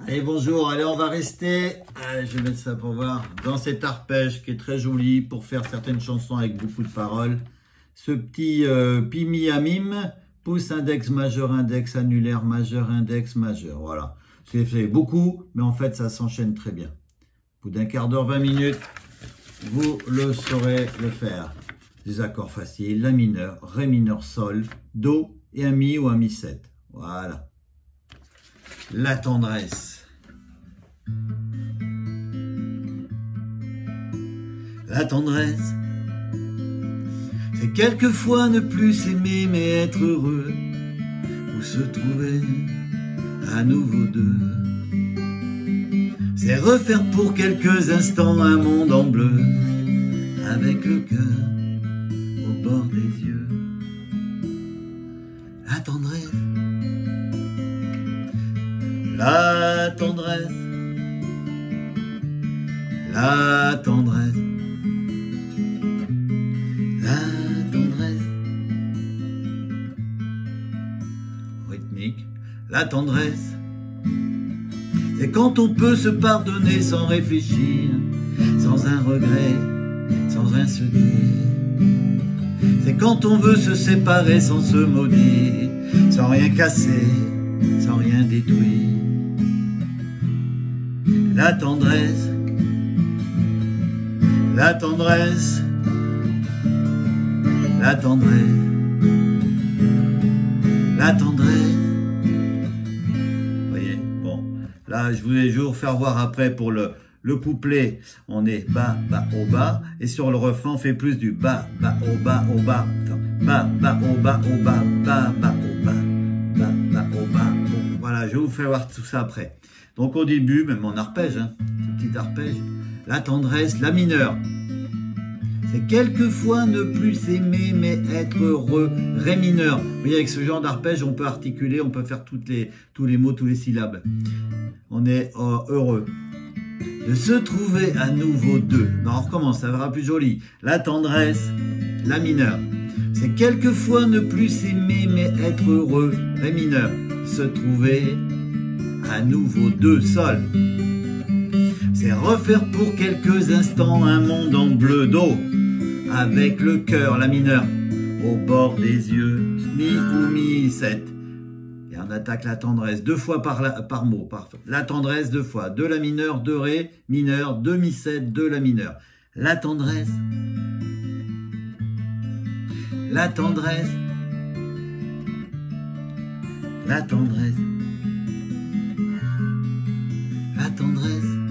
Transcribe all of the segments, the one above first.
Et bonjour, allez on va rester, je vais mettre ça pour voir, dans cet arpège qui est très joli pour faire certaines chansons avec beaucoup de paroles. Ce petit pimi à mime, pouce index majeur index annulaire majeur index majeur, voilà. C'est fait beaucoup, mais en fait ça s'enchaîne très bien. Au bout d'un quart d'heure, 20 minutes, vous le saurez le faire. Des accords faciles, la mineur, ré mineur, sol, do et un mi ou un mi 7. Voilà. La tendresse. La tendresse, c'est quelquefois ne plus s'aimer mais être heureux, ou se trouver à nouveau deux. C'est refaire pour quelques instants un monde en bleu, avec le cœur au bord des yeux. La tendresse, la tendresse, la tendresse, la tendresse. Rythmique, la tendresse, c'est quand on peut se pardonner sans réfléchir, sans un regret, sans rien se dire. C'est quand on veut se séparer sans se maudire, sans rien casser, sans rien détruire. La tendresse, la tendresse, la tendresse, la tendresse. Vous voyez, bon, là je vais vous faire voir après pour le couplet, on est bas, bas, au bas, et sur le refrain on fait plus du bas, bas, au bas, au bas, bas, bas, au bas, au bas, bas, bas, au bas, bas, bas, au bas. Bon, voilà, je vais vous faire voir tout ça après. Donc au début, même en arpège, hein, ce petit arpège, la tendresse, la mineure. C'est quelquefois ne plus s'aimer mais être heureux, ré mineur. Vous voyez, avec ce genre d'arpège, on peut articuler, on peut faire tous les mots, tous les syllabes. On est heureux. De se trouver à nouveau deux. Non, on recommence, ça verra plus joli. La tendresse, la mineure. C'est quelquefois ne plus s'aimer mais être heureux, ré mineur. Se trouver à nouveau deux, sol. C'est refaire pour quelques instants un monde en bleu d'eau, avec le cœur, la mineure, au bord des yeux, mi ou mi 7. Et on attaque la tendresse, deux fois par mot, la tendresse deux fois, de la mineure, de ré, mineur, de mi 7, de la mineure. La tendresse, la tendresse, la tendresse, la tendresse.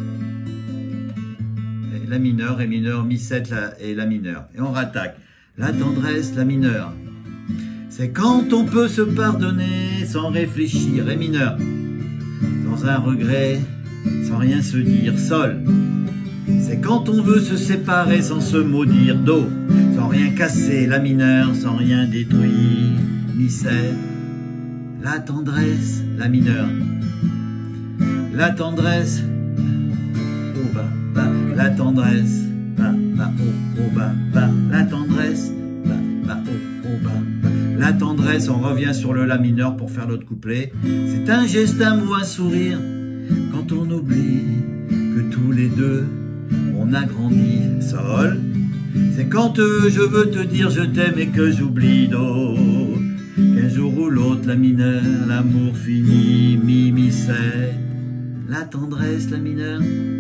Et la mineure, ré mineur, mi 7 et la mineure. Et on rattaque. La tendresse, la mineure. C'est quand on peut se pardonner sans réfléchir, ré mineur, sans un regret, sans rien se dire, sol. C'est quand on veut se séparer sans se maudire, do, sans rien casser, la mineure, sans rien détruire, mi 7. La tendresse, la mineure. La tendresse, au bas, bas, la tendresse, bas, bas, au bas, bas, la tendresse, bas, bas, au bas, bas. La tendresse, on revient sur le la mineur pour faire l'autre couplet. C'est un geste, un mot, un sourire, quand on oublie que tous les deux, on a grandi, sol. C'est quand je veux te dire je t'aime et que j'oublie, do. Qu'un jour ou l'autre, la mineure, l'amour finit, mi, mi 7. La tendresse, la mineure.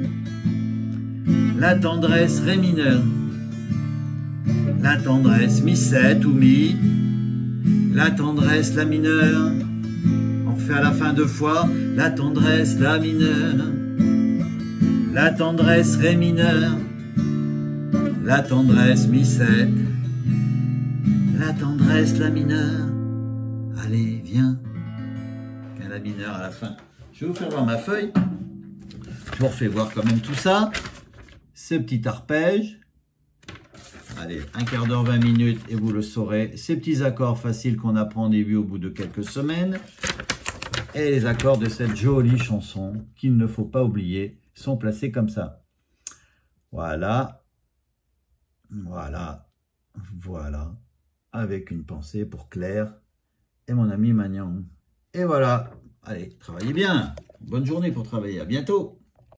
La tendresse, ré mineur. La tendresse, mi 7 ou mi. La tendresse, la mineure. On fait à la fin deux fois. La tendresse, la mineure. La tendresse, ré mineur. La tendresse, mi 7. La tendresse, la mineure. Allez, viens. Qu'un la mineure à la fin. Je vais vous faire voir ma feuille. Je vous refais voir quand même tout ça. Ce petit arpège. Allez, un quart d'heure, 20 minutes et vous le saurez. Ces petits accords faciles qu'on apprend au début au bout de quelques semaines. Et les accords de cette jolie chanson qu'il ne faut pas oublier sont placés comme ça. Voilà. Voilà. Voilà. Avec une pensée pour Claire et mon ami Magnan. Et voilà. Allez, travaillez bien. Bonne journée pour travailler. À bientôt.